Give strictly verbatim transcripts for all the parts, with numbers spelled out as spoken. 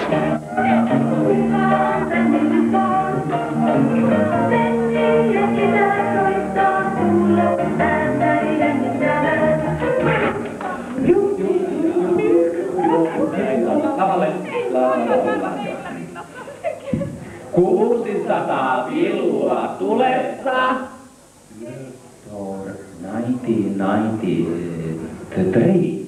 Kuusisataa villua tulessa. nineteen ninety-three.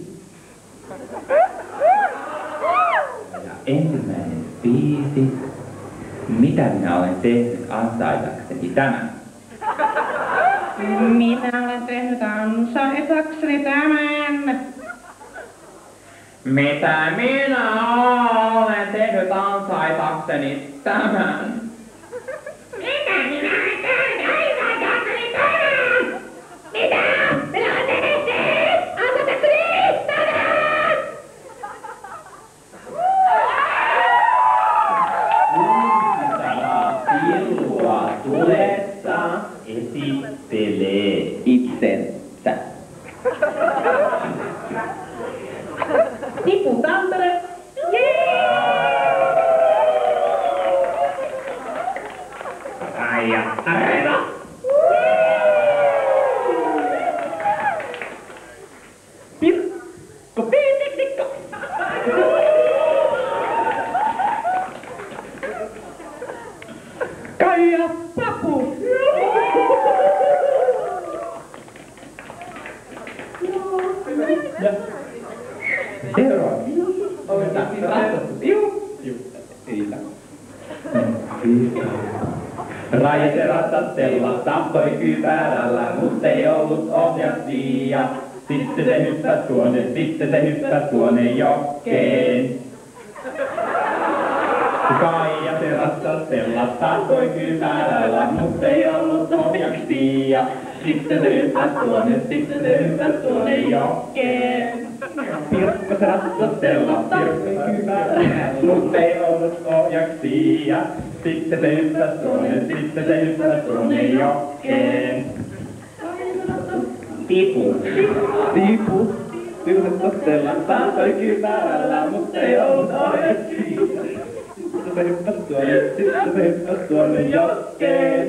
Ja ensimmäinen biisi. Mitä minä olen tehnyt ansaitakseni tämän? Minä olen tehnyt ansaitakseni tämän. Mitä minä olen tehnyt ansaitakseni tämän? Mitä minä olen tehnyt ansaitakseni tämän? Mitä minä olen tehnyt ansaitakseni tämän? Kuusisataa villua tulessa esittelee itsensä. Tipu Tampere. Raija Areena. Pirkko Piitiknikko. Kaija Papu. Seuraava. Otetaan ratsastus. Juu. Juu. Siitä. Raija ratsastella tappoi kypärällä, mutta ei ollut ohjattia. Sitten se hyppäsi tuonne, sitten se hyppäsi tuonne jokeen. Kaija se ratsastella tappoi kypärällä, mutta ei ollut ohjaksia. Sitten se hyppäsi tuonne, sitten se hyppäsi tuonne jokeen. Pirkko se ratsastella tappoi kypärällä, mutta ei ollut ohjaksia. Sitten se hyppäsi tuonne, sitten se hyppäsi tuonne jokeen. Tipu. Tipu. Ratsastella tappoi kypärällä, mutta ei ollut ohjaksia. Sitten se hyppäsi tuonne, sitten se hyppäsi tuonne jokeen.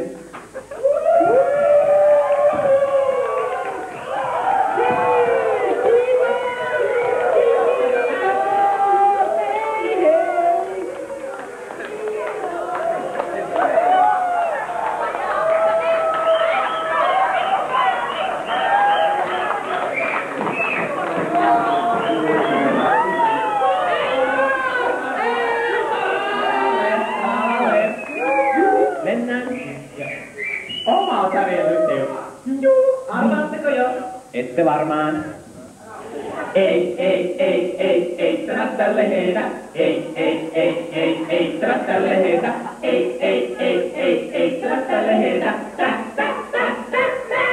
Oma sävellytys. Arvaatteko jo? Ette varmaan. Ei, ei, ei, ei, ei, tämä tälle heitä. Ei, ei, ei, ei, ei, tämä tälle heitä. Ei, ei, ei, ei, ei, tämä tälle heitä. Tä, tä, tä, tä, tä.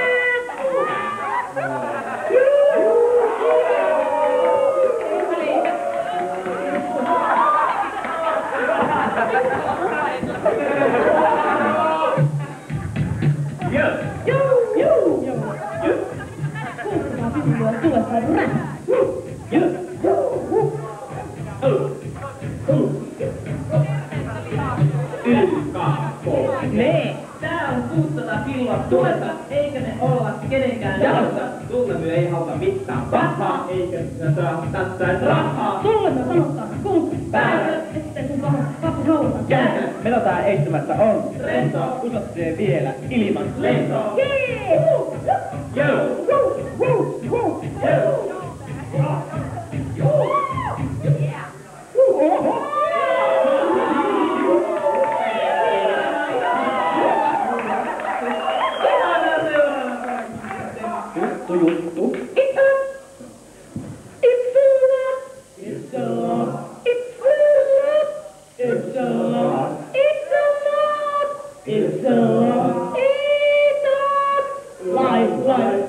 Nee, tää on kuusisataa kiloa tulessa, eikä ne olla kenenkään jalassa. Sulle me ei haluta mitään pahaa, eikä me saa tästä rahaa. Sulle me sanotaan kun päällä, ettei sun papu haluta jäädä. Menotaan eittämättä on. Rentoa. Usottee vielä ilman lentoa. Jee! Joo! Juttu, juttu. It's a It's a lot. It's a lot. It's a lot. It's a lot. It's a lot. It's a lot. It's a lot. Life, life.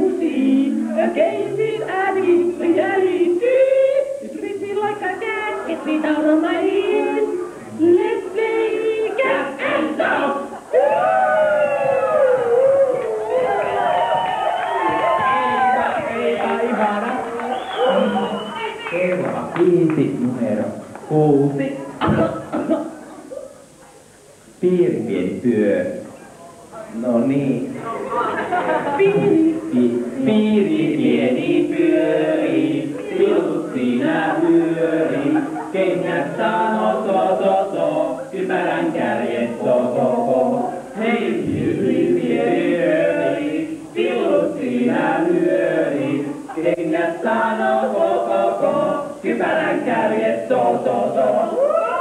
see a game with Abby, reality. It's written like a cat, get me down on my head. Let's play cat and dog. Kerrova viisi numero kuusi. Piiri pieni pyörä. No niin. Piiri, pi, piiri pieni pyöri, silut siinä pyöri. Kengät sano so so so, kypärän kärjet so so so. Hei piiri pieni pyöri, silut siinä pyöri. Kengät sano so so so, kypärän kärjet so so so.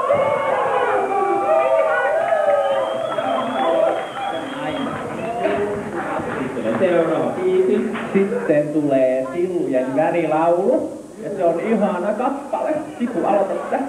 Seuraava biisi. Sitten tulee Sillujen värilaulu. Ja se on ihana kappale. Siku, aloita sitä.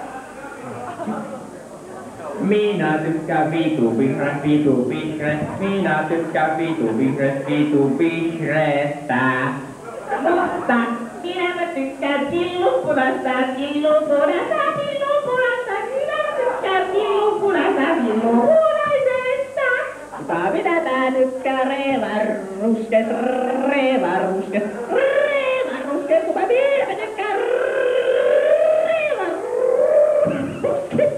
Minä tykkään vitu vihreät, vitu vihreät. Minä tykkään vitu vihreät, vitu vihreästä. Mutta minä mä tykkään killunpunasta, killunpunasta, killunpunasta. Minä tykkään killunpunasta, killunpunaisesta. Mutta minä mä tykkään reevaruskes, reevaruskes, reevaruskes. Mutta minä mä tykkään reevaruskes.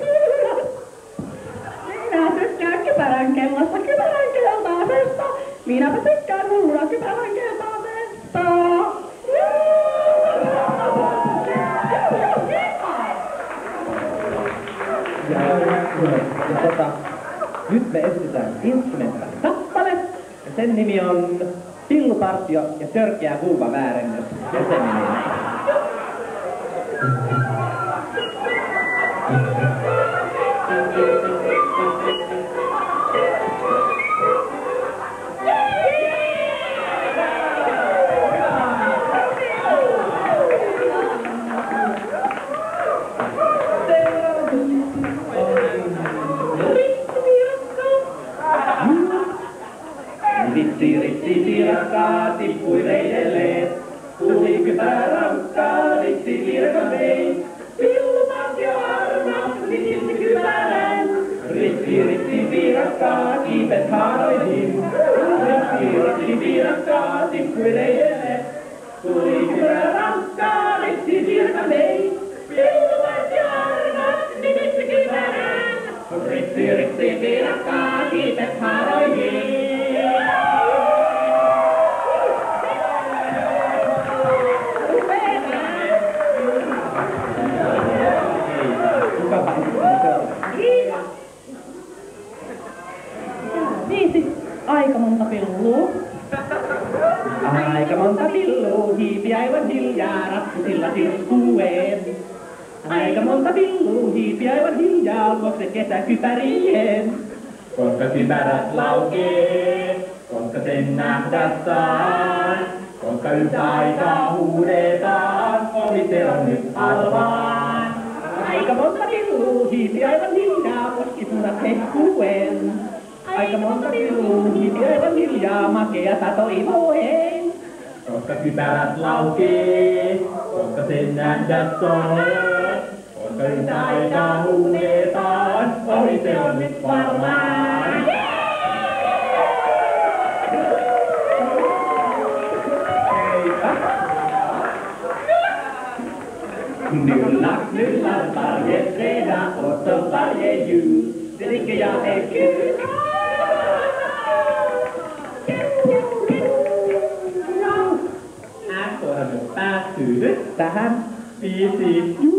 Minä tykkään kypärän kellosta, kypärän keltaisesta. Minäpä tykkään mulla kypärän keltaisesta. Ja, ja tota, nyt me esitetään instrumentaalikappale. Ja sen nimi on Pillupartio ja törkeä vulvaväärennös. Ja sen nimi on. Ritsi, ritsi, piirakkaa, tippui reidelleen. Tuli kypäränkkaa, ritsi, piirakan vei. Pillupartio armasteli silti kypärän. Ritsi, ritsi, piirakkaa, kiipet haaroihin. Ritsi, ritsi, piirakkaa, tippui reidelleen. Tuli kypäränkkaa, ritsi, piirakan vei. Pillupartio armasteli silti kypärän. Ritsi, ritsi, piirakkaa, kiipet haaroihin. Viisi. Aika monta pillua. Aika monta pillua hiipi aivan hiljaa rappusilla tirskueen. Aika monta pillua hiipi aivan hiljaa luokse kesäkypärien. Koska kypärät laukee, koska sen nähdä saan. Koska yhtä aikaa huudetaan, ohi se on nyt halvaan. Aika monta pillua hiipi aivan hiljaa poskipunat hehkuen. Aika monta pillua hiipi aivan hiljaa makeata toivoen. Koska kypärät laukee, koska sen nähdä saa. Koska yhtä aikaa huudetaan, ohi se on nyt varmaan. Nylla, nylla, varje fredag och så varje jul dricker jag en kul. Här får han päättyy nyt Tähän biisi.